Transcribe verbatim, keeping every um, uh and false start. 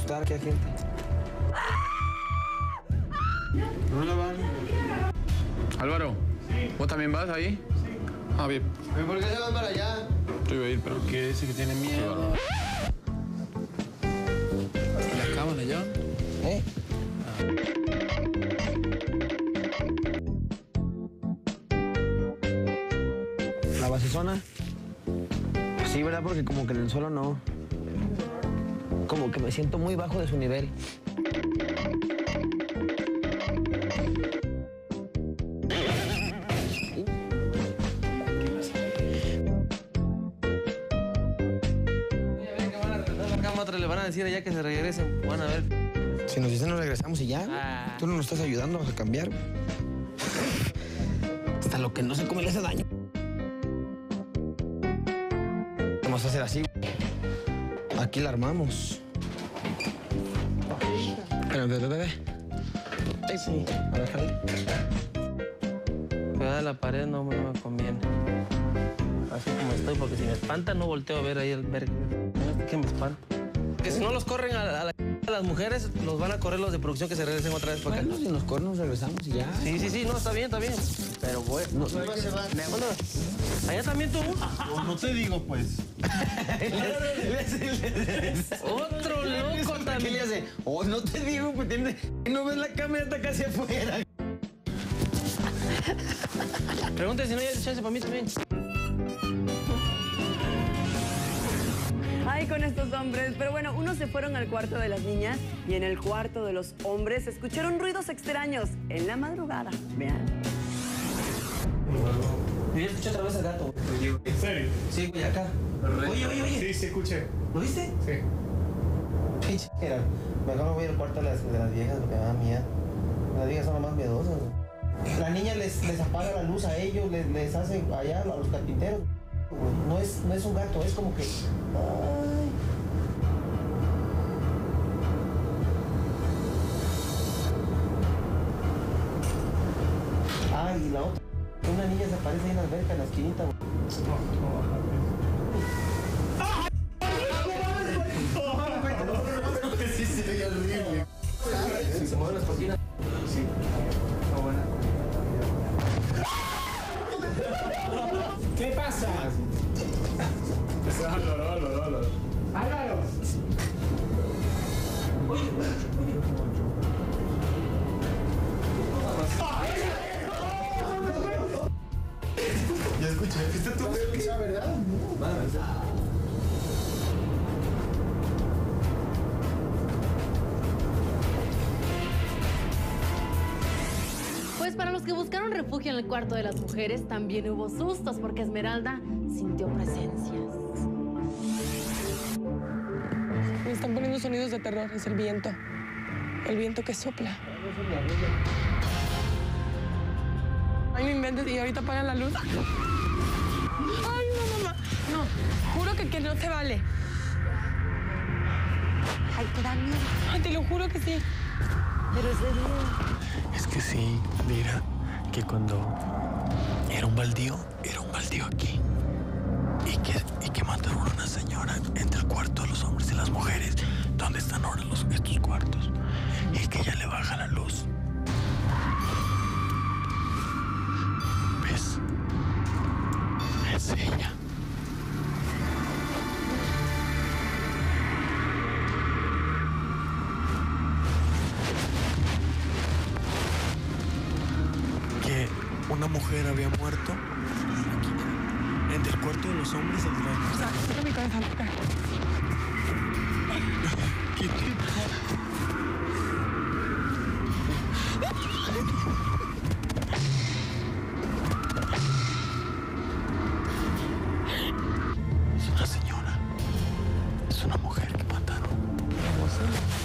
asustar aquí a gente. No la van. Álvaro, sí. ¿Vos también vas ahí? Sí. Ah, bien. ¿Por qué se van para allá? Yo iba a ir, pero... ¿Qué dice que tiene miedo? ¿Las cámaras ya? ¿Eh? ¿La basezona? Sí, ¿verdad? Porque como que en el suelo no. Como que me siento muy bajo de su nivel. Le van a decir allá que se regresen, van a ver. Si nos dicen nos regresamos y ya, ah. Tú no nos estás ayudando a cambiar. Hasta lo que no se come le hace daño. Vamos a hacer así. Aquí la armamos. Pero, bebé, bebé. Ay, sí. A ver, Javi. Pegada a la pared no me, no me conviene. Así como estoy, porque si me espanta no volteo a ver ahí el verga. No es que me espanta. Que si no los corren a, a, la, a las mujeres, los van a correr los de producción que se regresen otra vez para acá. Bueno, si nos corren nos regresamos y ya. Sí, sí, sí, no, está bien, está bien. Pero bueno. No, no, se van. Bueno, allá también tú. No, no te digo, pues. Otro loco también. ¿Qué le hace? Oh, no te digo, pues tiene... No ves la cámara, está casi afuera. Pregúntale si no hay chance para mí también. Ay, con estos hombres. Pero bueno, unos se fueron al cuarto de las niñas y en el cuarto de los hombres escucharon ruidos extraños en la madrugada. Vean. Yo ya escuché otra vez el gato. ¿En serio? Sí, güey, acá. Oye, oye, oye. Sí, sí, escuché. ¿Lo viste? Sí. Pinche, mira, mejor me voy al cuarto de las, de las viejas porque me da miedo. Las viejas son las más miedosas. La niña les, les apaga la luz a ellos, les, les hace allá a los carpinteros. No es, no es un gato, es como que... Ay. Ah, y la otra, que una niña se aparece ahí en la alberca, en la esquinita. Sí, sí, sí, horrible. Se mueven las cortinas. Sí. Está buena. ¿Qué pasa? Álvaro, Álvaro, Álvaro. Álvaro. Oye, oye. Ya escuché. ¿Viste tú? ¿Esa verdad? Pues para los que buscaron refugio en el cuarto de las mujeres, también hubo sustos porque Esmeralda sintió presencias. Me están poniendo sonidos de terror, es el viento. El viento que sopla. Ay, me inventes y ahorita apagan la luz. Ay, no, mamá. No, juro que, que no se vale. Ay, te da miedo. Ay, te lo juro que sí. Pero es de día. Es que sí, mira, que cuando era un baldío, era un baldío aquí. Y que, y que mataron a una señora entre el cuarto de los hombres y las mujeres, donde están ahora los, estos cuartos. Y que ella le baja la luz. ¿Ves? Es ella. Que una mujer había muerto aquí, entre el cuarto de los hombres y el de las mujeres. Saca mi cabeza loca. ¿Qué te... Es una señora. Es una mujer que mataron. ¿Cómo se?